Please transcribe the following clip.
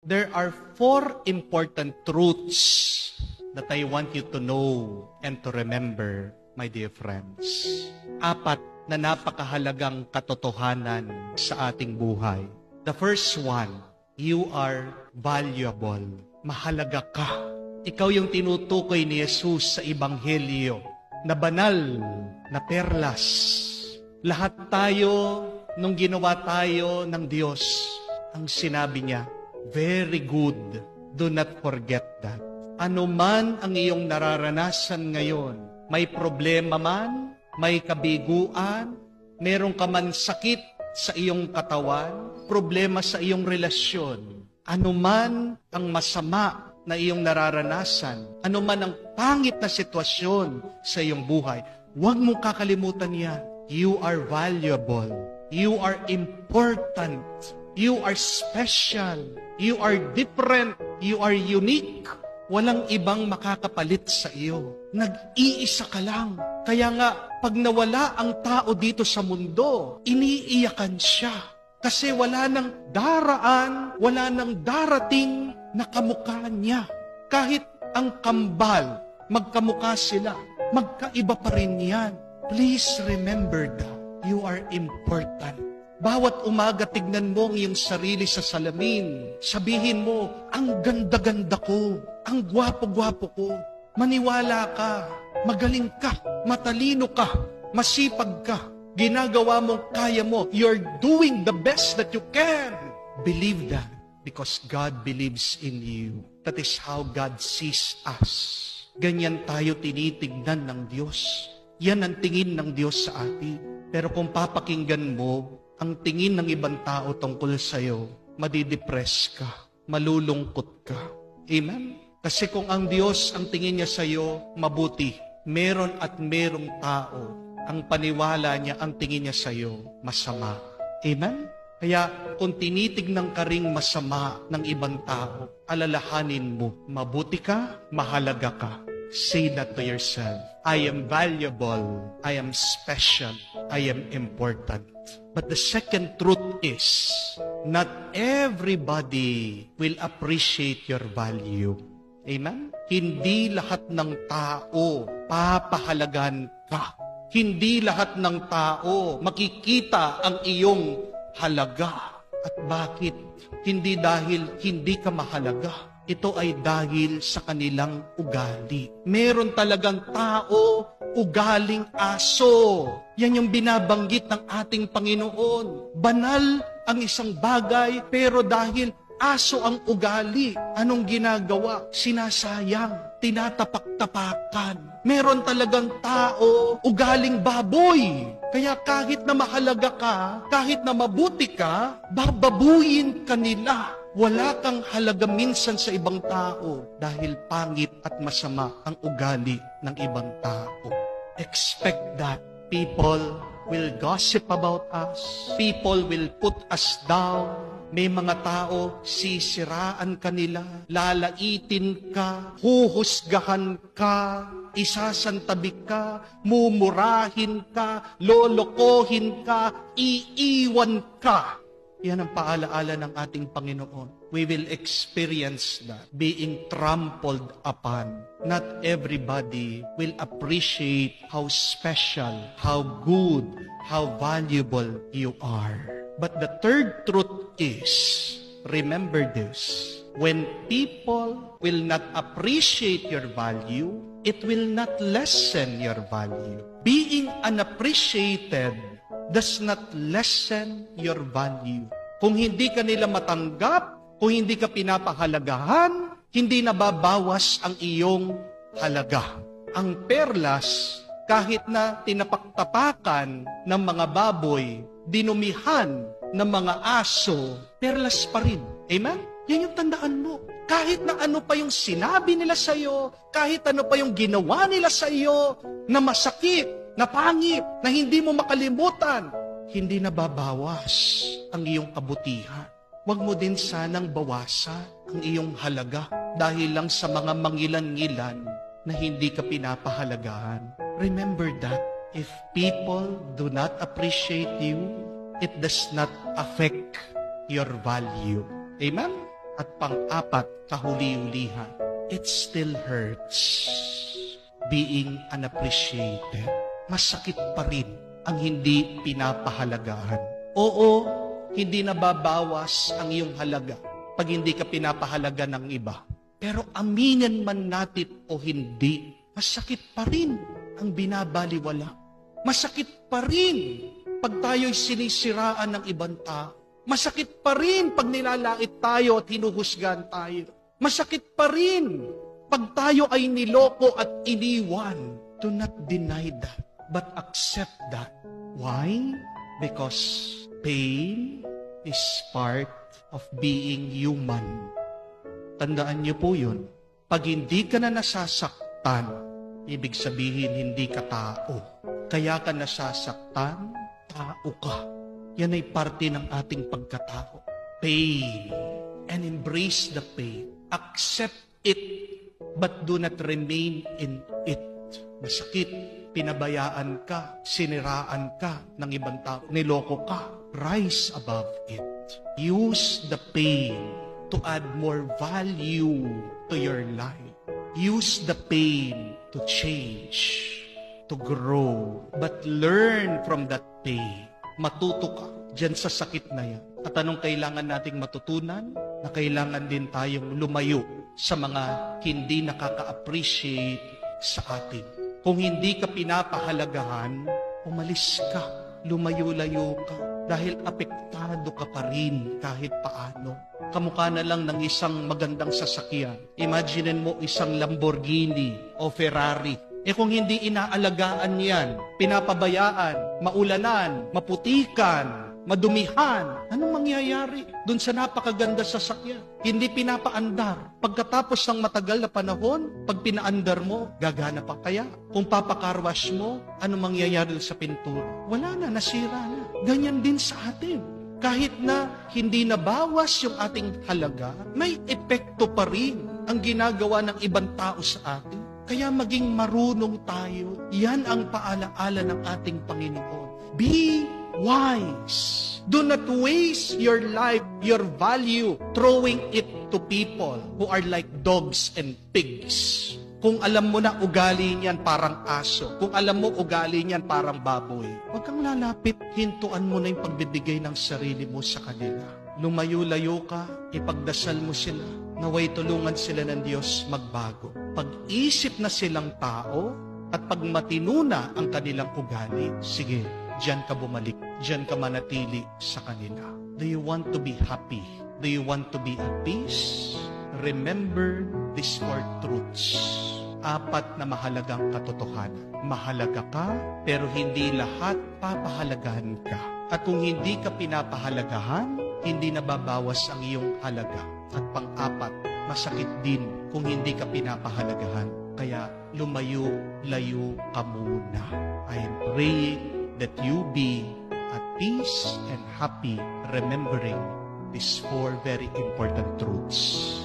There are 4 important truths that I want you to know and to remember, my dear friends. 4 na napakahalagang katotohanan sa ating buhay. The first one, you are valuable. Mahalaga ka. Ikaw yung tinutukoy ni Jesus sa Ebanghelyo na banal na perlas. Lahat tayo, nung ginawa tayo ng Diyos, ang sinabi niya, very good. Do not forget that. Ano man ang iyong nararanasan ngayon, may problema man, may kabiguan, meron ka man sakit sa iyong katawan, problema sa iyong relasyon, ano man ang masama na iyong nararanasan, ano man ang pangit na sitwasyon sa iyong buhay, huwag mong kakalimutan yan. You are valuable. You are important. You are special. You are different. You are unique. Walang ibang makakapalit sa iyo. Nag-iisa ka lang. Kaya nga, pag nawala ang tao dito sa mundo, iniiyakan siya. Kasi wala nang daraan, wala nang darating na kamukha niya. Kahit ang kambal, magkamukha sila, magkaiba pa rin yan. Please remember that you are important. Bawat umaga, tignan mo ang iyong sarili sa salamin. Sabihin mo, ang ganda-ganda ko, ang gwapo-gwapo ko. Maniwala ka, magaling ka, matalino ka, masipag ka. Ginagawa mo, kaya mo. You're doing the best that you can. Believe that because God believes in you. That is how God sees us. Ganyan tayo tinitignan ng Diyos. Yan ang tingin ng Diyos sa atin. Pero kung papakinggan mo, ang tingin ng ibang tao tungkol sa'yo, madidepress ka, malulungkot ka. Amen? Kasi kung ang Diyos ang tingin niya sa'yo, mabuti. Meron at merong tao, ang paniwala niya, ang tingin niya sa'yo, masama. Amen? Kaya kung tinitignan ka ring masama ng ibang tao, alalahanin mo, mabuti ka, mahalaga ka. Say that to yourself. I am valuable. I am special. I am important. But the second truth is, not everybody will appreciate your value. Amen? Hindi lahat ng tao papahalagan ka. Hindi lahat ng tao makikita ang iyong halaga. At bakit? Hindi dahil hindi ka mahalaga. Ito ay dahil sa kanilang ugali. Meron talagang tao, ugaling aso. Yan yung binabanggit ng ating Panginoon. Banal ang isang bagay, pero dahil aso ang ugali, anong ginagawa? Sinasayang, tinatapak-tapakan. Meron talagang tao, ugaling baboy. Kaya kahit na mahalaga ka, kahit na mabuti ka, bababuyin ka nila. Wala kang halaga minsan sa ibang tao dahil pangit at masama ang ugali ng ibang tao. Expect that people will gossip about us. People will put us down. May mga tao, sisiraan ka nila, lalaitin ka, huhusgahan ka, isasantabi ka, mumurahin ka, lolokohin ka, iiwan ka. Yan ang paalaala ng ating Panginoon. We will experience that, being trampled upon. Not everybody will appreciate how special, how good, how valuable you are. But the third truth is, remember this, when people will not appreciate your value, it will not lessen your value. Being unappreciated does not lessen your value. Kung hindi ka nila matanggap, kung hindi ka pinapahalagahan, hindi nababawas ang iyong halaga. Ang perlas, kahit na tinapaktapakan ng mga baboy, dinumihan ng mga aso, perlas pa rin. Amen? Yan yung tandaan mo. Kahit na ano pa yung sinabi nila sa iyo, kahit ano pa yung ginawa nila sa iyo, na masakit, na pangit, na hindi mo makalimutan, hindi nababawas ang iyong kabutihan. Huwag mo din sanang bawasan ang iyong halaga dahil lang sa mga mangilan-ngilan na hindi ka pinapahalagahan. Remember that if people do not appreciate you, it does not affect your value. Amen? At pang-apat, kahuli-ulihan, it still hurts being unappreciated. Masakit pa rin ang hindi pinapahalagahan. Oo, hindi nababawas ang iyong halaga pag hindi ka pinapahalaga ng iba. Pero aminin man natin o hindi, masakit pa rin ang binabaliwala. Masakit pa rin pag tayo'y sinisiraan ng ibang tao. Masakit pa rin pag nilalait tayo at hinuhusgan tayo. Masakit pa rin pag tayo ay niloko at iniwan. Do not deny that, but accept that. Why? Because pain is part of being human. Tandaan niyo po yun. Pag hindi ka na nasasaktan, ibig sabihin hindi ka tao. Kaya ka nasasaktan, tao ka. Yan ay parte ng ating pagkatao. Pain. And embrace the pain. Accept it, but do not remain in it. Masakit, pinabayaan ka, siniraan ka ng ibang tao, niloko ka. Rise above it. Use the pain to add more value to your life. Use the pain to change, to grow. But learn from that pain. Matuto ka dyan sa sakit na yan. At anong kailangan nating matutunan? Na kailangan din tayong lumayo sa mga hindi nakaka-appreciate sa atin. Kung hindi ka pinapahalagahan, umalis ka, lumayo-layo ka, dahil apektado ka pa rin kahit paano. Kamukha na lang ng isang magandang sasakyan. Imagine mo isang Lamborghini o Ferrari. Kung hindi inaalagaan yan, pinapabayaan, maulanan, maputikan, madumihan, anong mangyayari dun sa napakaganda sasakyan? Hindi pinapaandar. Pagkatapos ng matagal na panahon, pag pinaandar mo, gagana pa kaya? Kung papakarwash mo, anong mangyayari sa pintura? Wala na, nasira na. Ganyan din sa atin. Kahit na hindi nabawas yung ating halaga, may epekto pa rin ang ginagawa ng ibang tao sa atin. Kaya maging marunong tayo. Yan ang paalaala ng ating Panginoon. Be wise. Do not waste your life, your value, throwing it to people who are like dogs and pigs. Kung alam mo na ugali niyan parang aso, kung alam mo ugali niyan parang baboy, huwag kang lalapit, hintuan mo na yung pagbibigay ng sarili mo sa kanila. Lumayo-layo ka, ipagdasal mo sila, naway tulungan sila ng Diyos magbago. Pag-isip na silang tao, at pag matino na ang kanilang ugali, sige, diyan ka bumalik, diyan ka manatili sa kanila. Do you want to be happy? Do you want to be at peace? Remember these 4 truths. 4 na mahalagang katotohanan. Mahalaga ka, pero hindi lahat papahalagahan ka. At kung hindi ka pinapahalagahan, hindi nababawas ang iyong halaga. At pang-4, masakit din kung hindi ka pinapahalagahan. Kaya lumayo-layo ka muna. I am praying that you be at peace and happy, remembering these 4 very important truths.